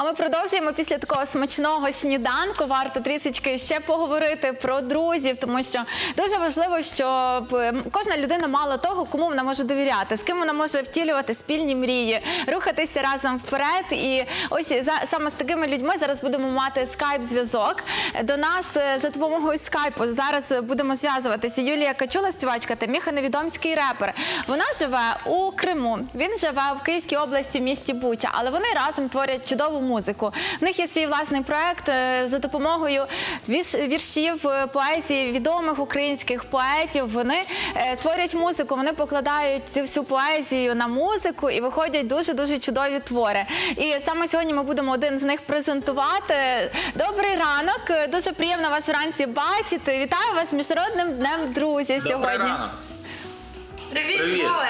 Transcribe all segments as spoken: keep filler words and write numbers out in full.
ми продовжуємо після такого смачного сніданку. Варто трішечки ще поговорити про друзів, тому що дуже важливо, щоб кожна людина мала того, кому вона може довіряти, з ким вона може втілювати спільні мрії, рухатися разом вперед. І ось саме з такими людьми зараз будемо мати скайп-зв'язок. До нас за допомогою скайпу зараз будемо зв'язуватися Юлія Качула, співачка, та Міха Невідомський, репер. Вона живе у Криму, він живе в Київській області, в місті Буча, але вони разом творять чудову музику. В них є свій власний проект за допомогою віршів, поезії відомих українських поетів. Вони творять музику, вони покладають цю всю поезію на музику і виходять дуже-дуже чудові твори. І саме сьогодні ми будемо один з них презентувати. Добрий ранок, дуже приємно вас вранці бачити. Вітаю вас з Міжнародним днем друзів сьогодні. Добрий ранок. Привіт, Привіт. Оле.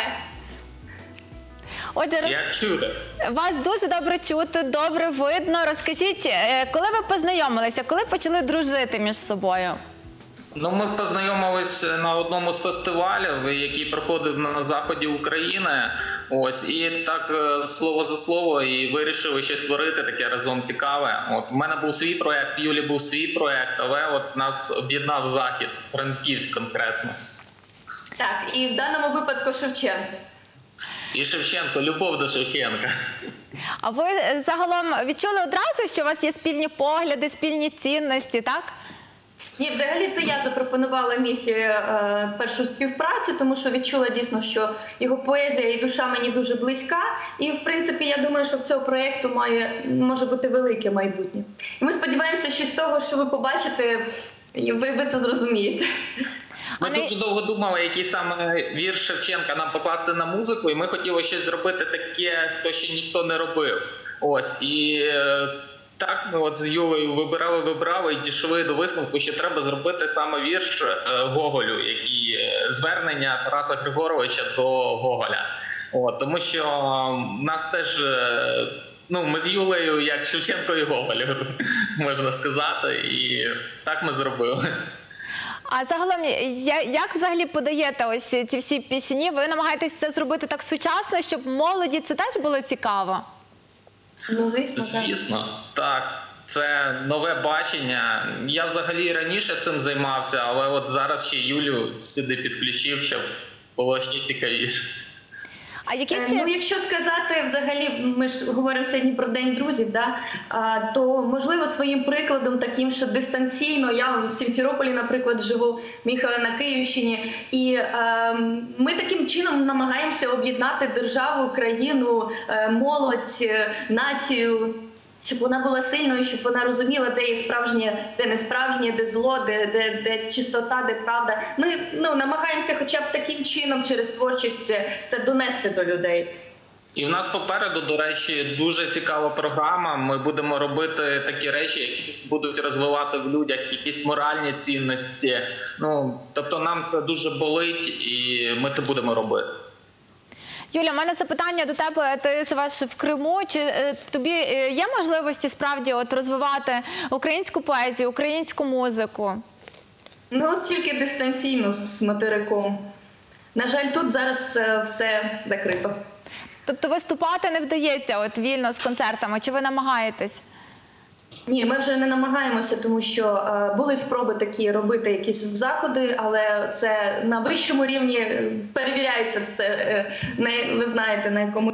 Отже, роз... Як чути? вас дуже добре чути, добре видно. Розкажіть, коли ви познайомилися, коли почали дружити між собою? Ну, ми познайомились на одному з фестивалів, який проходив на заході України. Ось, і так слово за слово, і вирішили щось створити таке разом цікаве. От, у мене був свій проект, в Юлі був свій проект, але от нас об'єднав захід, Франківськ конкретно. Так, і в даному випадку Шевченко. І Шевченко, любов до Шевченка. А ви загалом відчули одразу, що у вас є спільні погляди, спільні цінності, так? Ні, взагалі це я запропонувала місію е, першу співпрацю, тому що відчула дійсно, що його поезія і душа мені дуже близька. І, в принципі, я думаю, що в цього проєкту має, може бути велике майбутнє. І ми сподіваємося, що з того, що ви побачите, ви, ви це зрозумієте. Ми Вони... дуже довго думали, який саме вірш Шевченка нам покласти на музику, і ми хотіли щось зробити таке, хто ще ніхто не робив. Ось, і е, так ми от з Юлею вибирали, вибрали і дійшли до висновку, що треба зробити саме вірш е, Гоголю, який е, звернення Тараса Григоровича до Гоголя. От, тому що в нас теж, е, ну, ми з Юлею як Шевченко і Гоголь, можна сказати, і так ми зробили. А загалом, як взагалі подаєте ось ці всі пісні? Ви намагаєтесь це зробити так сучасно, щоб молоді це теж було цікаво? Ну, звісно, Звісно, так. Це нове бачення. Я взагалі раніше цим займався, але от зараз ще Юлю сюди підключив, щоб було ще цікавіше. А які ще... Ну, якщо сказати, взагалі, ми ж говоримо сьогодні про День друзів, да? а, то, можливо, своїм прикладом таким, що дистанційно, я в Сімферополі, наприклад, живу, Міха на Київщині, і а, ми таким чином намагаємося об'єднати державу, країну, молодь, націю, щоб вона була сильною, щоб вона розуміла, де є справжнє, де не справжнє, де зло, де, де, де чистота, де правда. Ми ну, намагаємося хоча б таким чином через творчість це, це донести до людей. І в нас попереду, до речі, дуже цікава програма. Ми будемо робити такі речі, які будуть розвивати в людях якісь моральні цінності. Ну, тобто нам це дуже болить, і ми це будемо робити. Юля, у мене запитання до тебе. Ти живеш в Криму. Чи е, тобі є можливості справді от розвивати українську поезію, українську музику? Ну, от тільки дистанційно з материком. На жаль, тут зараз е, все закрито. Тобто виступати не вдається от вільно з концертами? Чи ви намагаєтесь? Ні, ми вже не намагаємося, тому що е, були спроби такі робити якісь заходи, але це на вищому рівні перевіряється це, е, не, ви знаєте, на якому...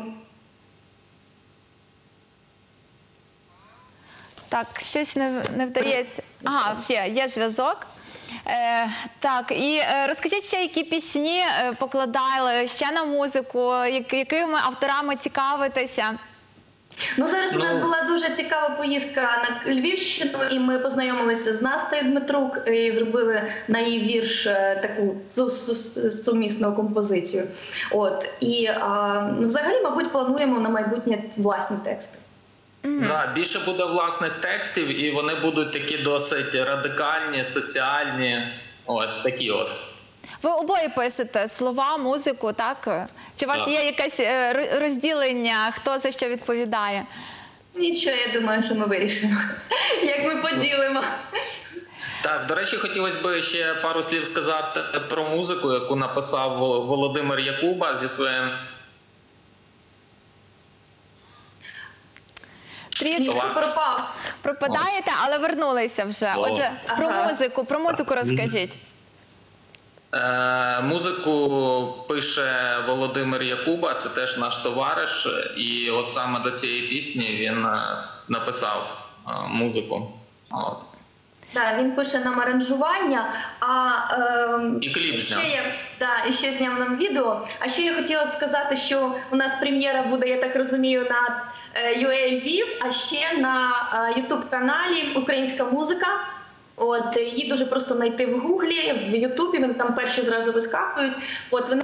Так, щось не, не вдається. Ага, є, є зв'язок. Е, так, і е, розкажіть ще, які пісні е, покладали ще на музику, як, якими авторами цікавитеся? Ну, зараз ну... у нас була дуже цікава поїздка на Львівщину, і ми познайомилися з Настею Дмитрук і зробили на її вірш таку сумісну композицію. От. І а, ну, взагалі, мабуть, плануємо на майбутнє власні тексти. Mm-hmm. Да, більше буде власних текстів, і вони будуть такі досить радикальні, соціальні, ось такі от. Ви обоє пишете слова, музику, так? Чи у вас є якесь розділення, хто за що відповідає? Нічого, я думаю, що ми вирішимо, як ми поділимо. Так, до речі, хотілося б ще пару слів сказати про музику, яку написав Володимир Якуба зі своїм трішки Ні, пропав. пропадаєте, але вернулися вже. О. Отже, про Ага. музику, про музику розкажіть. Е, музику пише Володимир Якуба, це теж наш товариш. І от саме до цієї пісні він е, написав е, музику. От. Да, він пише нам аранжування, а ем, І кліп ще зняв. я, да, і ще зняв нам відео. А ще я хотіла б сказати, що у нас прем'єра буде, я так розумію, на е, ю ей Львів, а ще на е, ютуб-каналі Українська музика. От, її дуже просто знайти в Гуглі, в Ютубі, вони там перші зразу вискакують. От, вони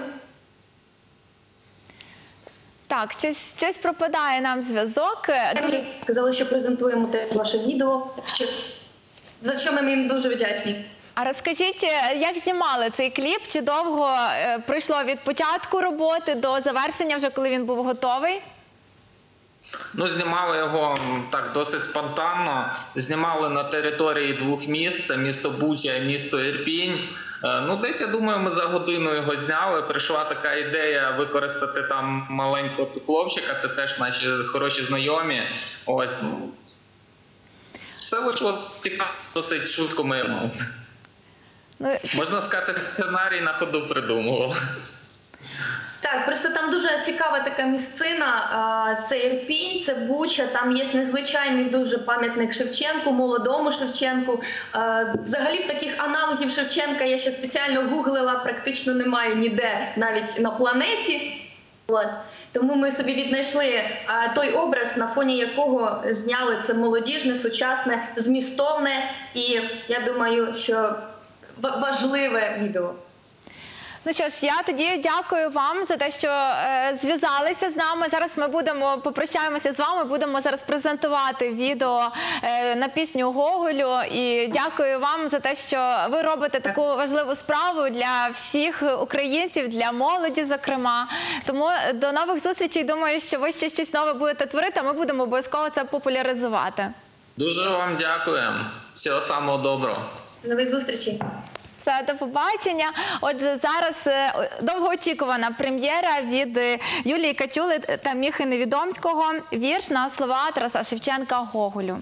Так, щось, щось пропадає нам зв'язок. Дуже сказали, що презентуємо те ваше відео, так що, за що ми їм дуже вдячні. А розкажіть, як знімали цей кліп? Чи довго е, пройшло від початку роботи до завершення, вже коли він був готовий? Ну, знімали його м, так досить спонтанно. Знімали на території двох міст: це місто Буча і місто Ірпінь. Е, Ну, десь, я думаю, ми за годину його зняли. Прийшла така ідея використати там маленького хлопчика, це теж наші хороші знайомі. Ось. ну, Все вийшло цікаво, досить швидко мирно. Ну, Можна сказати, сценарій на ходу придумував. Так, просто там дуже цікава така місцина. а, Це Ірпінь, це Буча, там є незвичайний дуже пам'ятник Шевченку, молодому Шевченку. А, Взагалі в таких аналогів Шевченка я ще спеціально гуглила, практично немає ніде, навіть на планеті. От. Тому ми собі віднайшли а, той образ, на фоні якого зняли це молодіжне, сучасне, змістовне і, я думаю, що ва- важливе відео. Ну що ж, я тоді дякую вам за те, що е, зв'язалися з нами. Зараз ми будемо попрощаємося з вами, будемо зараз презентувати відео е, на пісню Гоголю. І дякую вам за те, що ви робите таку важливу справу для всіх українців, для молоді, зокрема. Тому до нових зустрічей. Думаю, що ви ще щось нове будете творити, а ми будемо обов'язково це популяризувати. Дуже вам дякуємо. Всього самого доброго. До нових зустрічей. Все, до побачення. Отже, зараз е, довгоочікувана прем'єра від е, Юлії Качули та Міхи Невідомського. Вірш на слова Тараса Шевченка «Гоголю».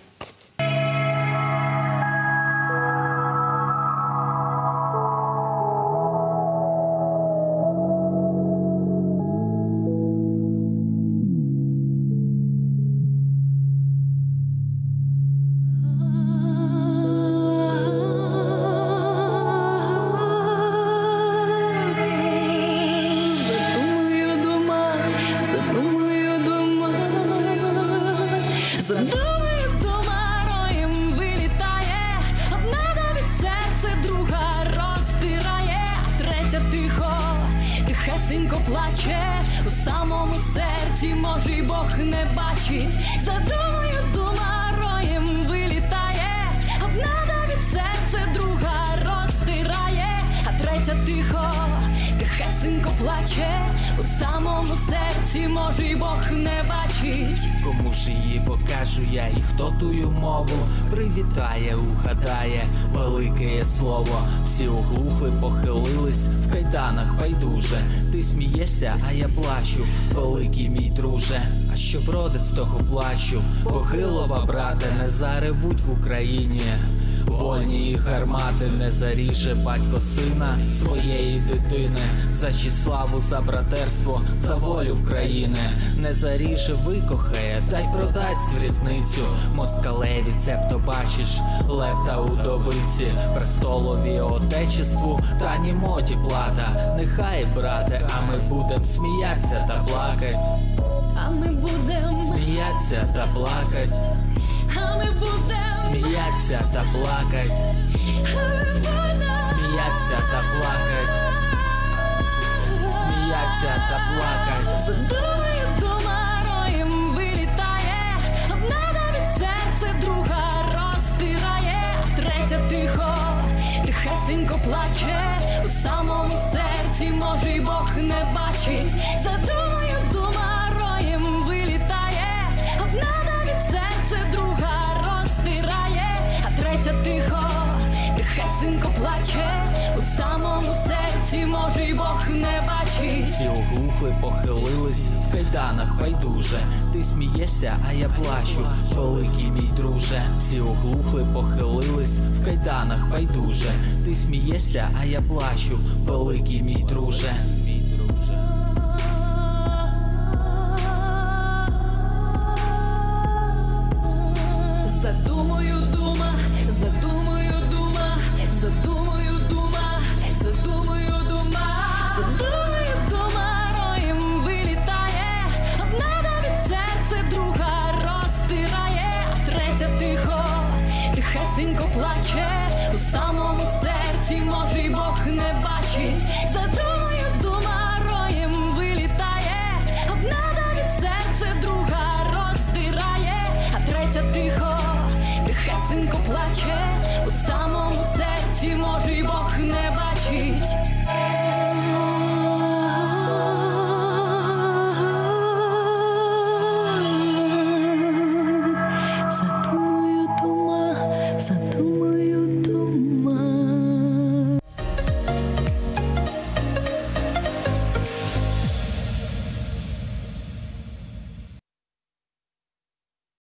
Задумую дома, задумую дома, задумую дома, роєм вилітає, одна навіть серце, друга розтирає, а третя тихо, тихесенько плаче, у самому серці, може, й Бог не бачить. Задумую дома, роєм вилітає, одна навіть серце, друга розтирає, а третя тихо, тихесенько плаче, у самому серці, може, й Бог не бачить. Кому ж її покажу я, і хто тую мову привітає, угадає велике слово. Всі оглухли, похилились в кайданах байдуже. Ти смієшся, а я плачу, великий мій друже. А що вродить з того плачу? Похилова, брате, не заревуть в Україні. Вольні і гармати не заріже батько сина своєї дитини. За честь, славу, за братерство, за волю в країни. Не заріже, викохає, та й продасть в різницю. Москалеві, цебто бачиш, лепта удовиці. Престолові отечеству, та німоті плата. Нехай, брате, а ми будем сміяться та плакать. А ми будем, Сміяться та плакать. а ми будем, Сміяться та плакать. а ми будем, Сміяться та плакать. Сміяться та плакать. задумую дома, роєм вилітає, одна навіть серце, друга розтирає, а третя тихо, тихесенько плаче, у самому серці, може, й Бог не бачить. Задумую дома, роєм вилітає, одна навіть серце, друга розтирає, а третя тихо, тихесенько плаче, у самому серці, може, й Бог не бачить. Всі оглухли, похилились, в кайданах байдуже. Ти смієшся, а я плачу, великий мій друже. Всі оглухли, похилились, в кайданах байдуже. Ти смієшся, а я плачу, великий мій друже. Задумаю, дума, задумаю, дума, задумаю, дума, задумаю, дума, задумаю, дума, роєм вилітає. Одна давить серце, друга розтирає, а третя тихо, тихесенько плаче. У самому серці, може, й Бог не бачить. Задумаю, дума, роєм вилітає. Одна давить серце, друга роздирає, а третя тихо, тихесенько плаче. У самому серці, може, й Бог не бачить. Задумаю, дума, задумаю.